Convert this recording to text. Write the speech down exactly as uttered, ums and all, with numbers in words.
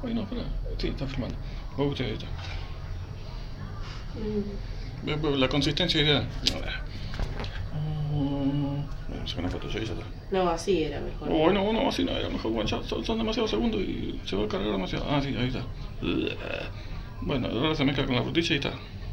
Ay, no, espera. Sí, está filmando. Me gusta esto. Mm. La consistencia ideal. A ver. Bueno, saca una foto yo y ya está. No, así era mejor. Oh, no, no, así no era mejor. Bueno, ya son, son demasiados segundos y se va a cargar demasiado. Ah, sí, ahí está. Bueno, ahora se mezcla con la frutilla y está.